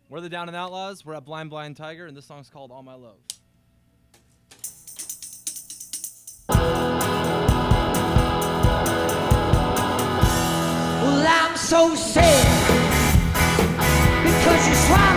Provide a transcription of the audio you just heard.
We're the Down and Outlaws. We're at Blind Blind Tiger, and this song's called All My Love. Well, I'm so sad because you swallowed